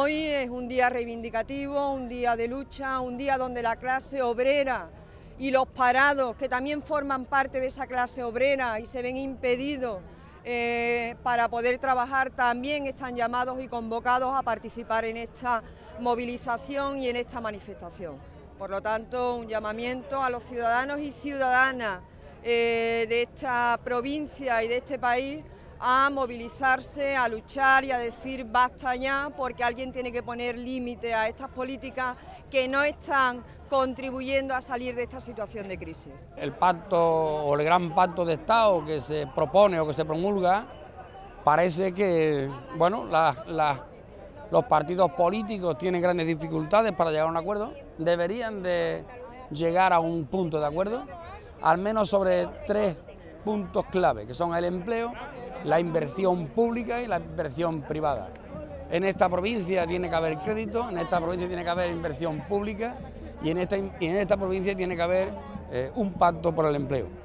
Hoy es un día reivindicativo, un día de lucha, un día donde la clase obrera y los parados, que también forman parte de esa clase obrera y se ven impedidos para poder trabajar, también están llamados y convocados a participar en esta movilización y en esta manifestación. Por lo tanto, un llamamiento a los ciudadanos y ciudadanas de esta provincia y de este país a movilizarse, a luchar y a decir basta ya, porque alguien tiene que poner límite a estas políticas que no están contribuyendo a salir de esta situación de crisis. El pacto o el gran pacto de Estado que se propone o que se promulga, parece que bueno, los partidos políticos tienen grandes dificultades para llegar a un acuerdo. Deberían de llegar a un punto de acuerdo, al menos sobre 3 puntos clave, que son el empleo, la inversión pública y la inversión privada. En esta provincia tiene que haber crédito, en esta provincia tiene que haber inversión pública y en esta provincia tiene que haber un pacto por el empleo.